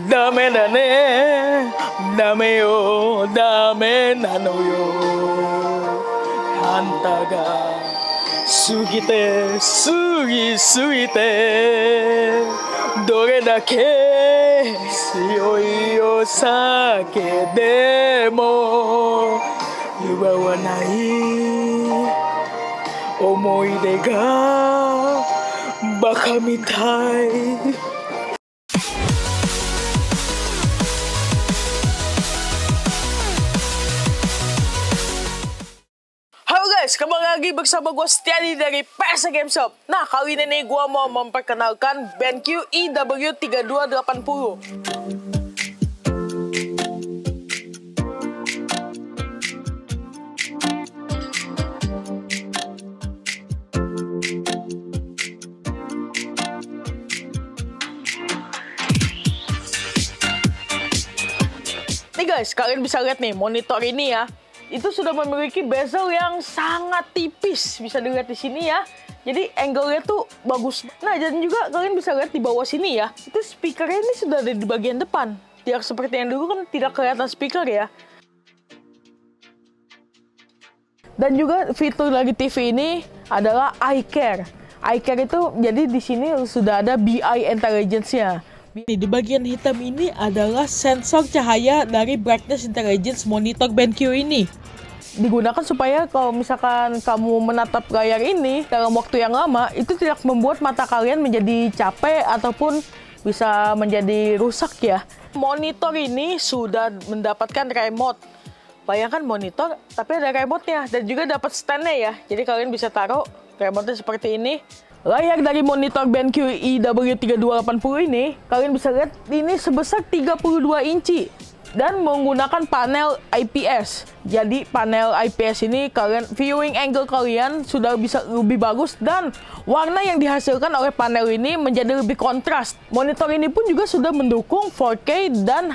ダメだねダメよダメなのよあんたが過ぎて過ぎ過ぎてどれだけ強いお酒でも奪わない思い出がバカみたいHalo guys, kembali lagi bersama gue Setiadi dari PS Game Shop. Nah, kali ini nih gue mau memperkenalkan BenQ EW3280. Nih guys, kalian bisa lihat nih monitor ini ya. Itu sudah memiliki bezel yang sangat tipis, bisa dilihat di sini ya. Jadi angle-nya tuh bagus. Nah, dan juga kalian bisa lihat di bawah sini ya. Itu speakernya ini sudah ada di bagian depan. Tidak seperti yang dulu kan tidak kelihatan speaker ya. Dan juga fitur dari TV ini adalah iCare. iCare itu jadi di sini sudah ada BI Intelligence-nya. Di bagian hitam ini adalah sensor cahaya dari brightness intelligence monitor BenQ ini. Digunakan supaya kalau misalkan kamu menatap layar ini dalam waktu yang lama, itu tidak membuat mata kalian menjadi capek ataupun bisa menjadi rusak ya. Monitor ini sudah mendapatkan remote. Bayangkan monitor tapi ada remote-nya dan juga dapat stand-nya ya. Jadi kalian bisa taruh remote-nya seperti ini. Layar dari monitor BenQ EW3280 ini, kalian bisa lihat ini sebesar 32 inci dan menggunakan panel IPS. Jadi panel IPS ini kalian viewing angle kalian sudah bisa lebih bagus dan warna yang dihasilkan oleh panel ini menjadi lebih kontras. Monitor ini pun juga sudah mendukung 4K dan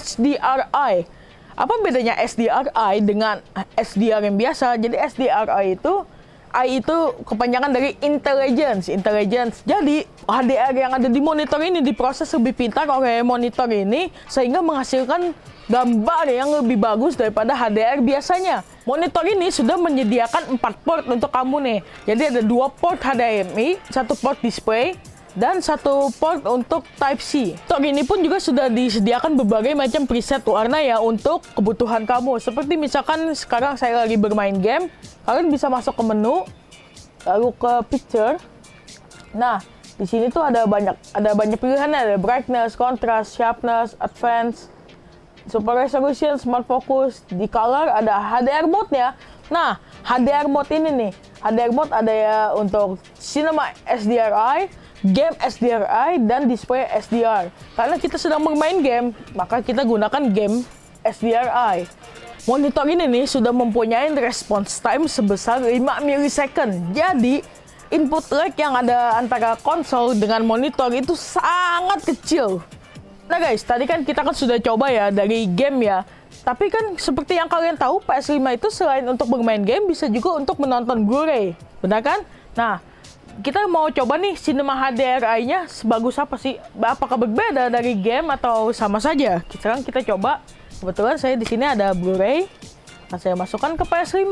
HDRI. Apa bedanya HDRI dengan SDR yang biasa? Jadi HDRI itu I itu kepanjangan dari intelligence. Jadi HDR yang ada di monitor ini diproses lebih pintar oleh monitor ini sehingga menghasilkan gambar yang lebih bagus daripada HDR biasanya. Monitor ini sudah menyediakan 4 port untuk kamu nih. Jadi ada 2 port HDMI, 1 port display, dan 1 port untuk Type-C. Monitor ini pun juga sudah disediakan berbagai macam preset warna ya untuk kebutuhan kamu. Seperti misalkan sekarang saya lagi bermain game, kalian bisa masuk ke menu, lalu ke picture. Nah, di sini tuh ada banyak pilihan, ada brightness, contrast, sharpness, advance, super resolution, smart focus. Di color ada HDR mode-nya. Nah, HDR mode ini nih, HDR mode ada ya untuk cinema SDRI, game SDRI, dan display SDR. Karena kita sedang bermain game, maka kita gunakan game SDRI. Monitor ini nih sudah mempunyai response time sebesar 5 millisecond. Jadi, input lag yang ada antara konsol dengan monitor itu sangat kecil. Nah guys, tadi kan kita sudah coba ya dari game ya. Tapi kan seperti yang kalian tahu, PS5 itu selain untuk bermain game, bisa juga untuk menonton Blu-ray. Benar kan? Nah, kita mau coba nih cinema HDRI-nya sebagus apa sih? Apakah berbeda dari game atau sama saja? Sekarang kita coba. Kebetulan saya di sini ada Blu-ray. Nah, saya masukkan ke PS5.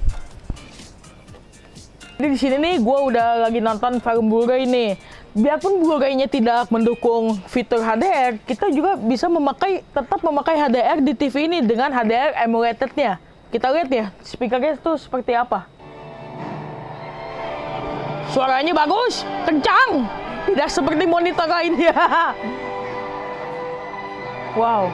Jadi di sini nih gue udah lagi nonton film Blu-ray nih. Biarpun Blu-ray-nya tidak mendukung fitur HDR, kita juga bisa tetap memakai HDR di TV ini dengan HDR emulated-nya. Kita lihat ya, speakernya itu seperti apa. Suaranya bagus, kencang, tidak seperti monitor lainnya. Wow.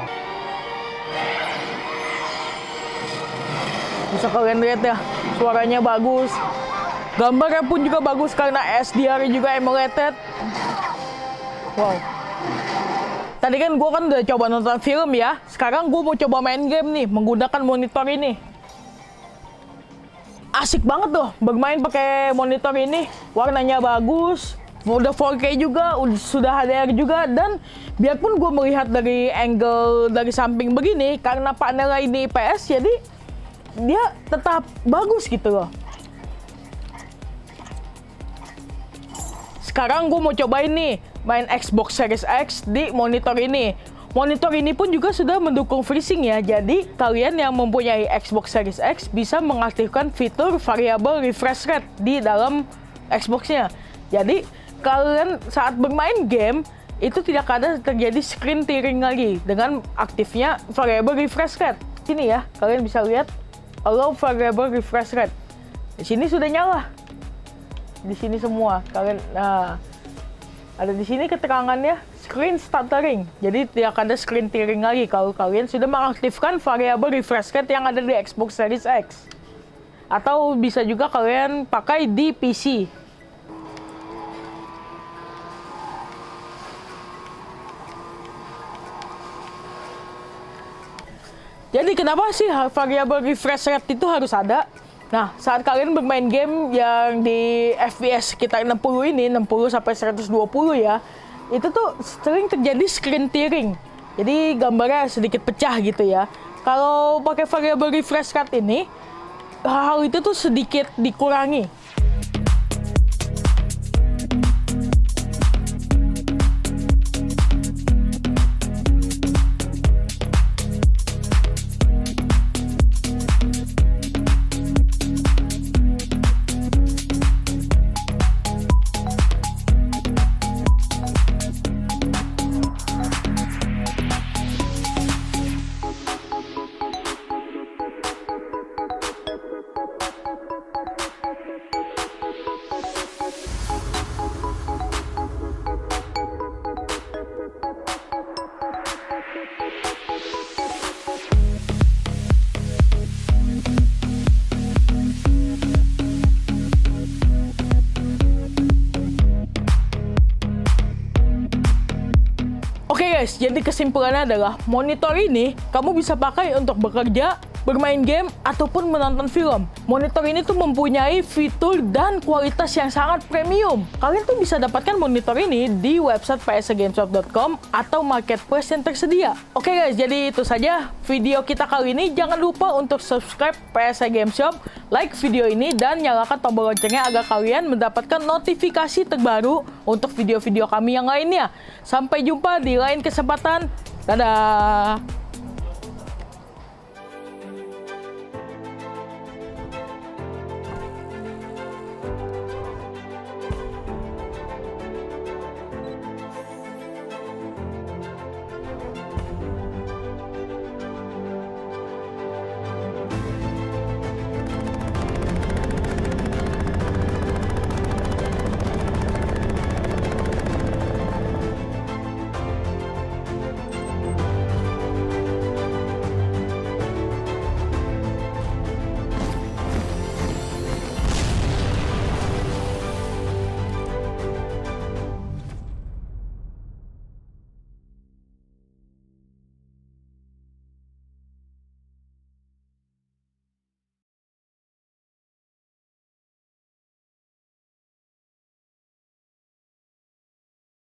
Bisa kalian lihat ya, suaranya bagus. Gambarnya pun juga bagus karena SDR juga emulated. Wow. Tadi kan gue udah coba nonton film ya. Sekarang gue mau coba main game nih menggunakan monitor ini. Asik banget tuh bermain pakai monitor ini. Warnanya bagus. Udah 4K juga, sudah HDR juga. Dan biarpun gue melihat dari angle dari samping begini, karena panel ini IPS, jadi dia tetap bagus gitu loh. Sekarang gue mau cobain nih main Xbox Series X di monitor ini. Monitor ini pun juga sudah mendukung FreeSync ya. Jadi kalian yang mempunyai Xbox Series X bisa mengaktifkan fitur variable refresh rate di dalam Xbox-nya. Jadi kalian saat bermain game itu tidak ada terjadi screen tearing lagi dengan aktifnya variable refresh rate. Sini ya, kalian bisa lihat allow variable refresh rate. Di sini sudah nyala. Di sini semua kalian ada di sini keterangannya screen stuttering. Jadi tidak ada screen tearing lagi kalau kalian sudah mengaktifkan variable refresh rate yang ada di Xbox Series X. Atau bisa juga kalian pakai di PC. Jadi kenapa sih variable refresh rate itu harus ada? Nah, saat kalian bermain game yang di FPS sekitar 60 ini, 60 sampai 120 ya, itu tuh sering terjadi screen tearing. Jadi gambarnya sedikit pecah gitu ya. Kalau pakai variable refresh rate ini, hal itu tuh sedikit dikurangi. Oke guys, jadi kesimpulannya adalah monitor ini kamu bisa pakai untuk bekerja, bermain game, ataupun menonton film. Monitor ini tuh mempunyai fitur dan kualitas yang sangat premium. Kalian tuh bisa dapatkan monitor ini di website psgameshop.com atau marketplace yang tersedia. Oke guys, jadi itu saja video kita kali ini. Jangan lupa untuk subscribe PSA Game Shop, like video ini, dan nyalakan tombol loncengnya agar kalian mendapatkan notifikasi terbaru untuk video-video kami yang lainnya. Sampai jumpa di lain kesempatan. Dadah!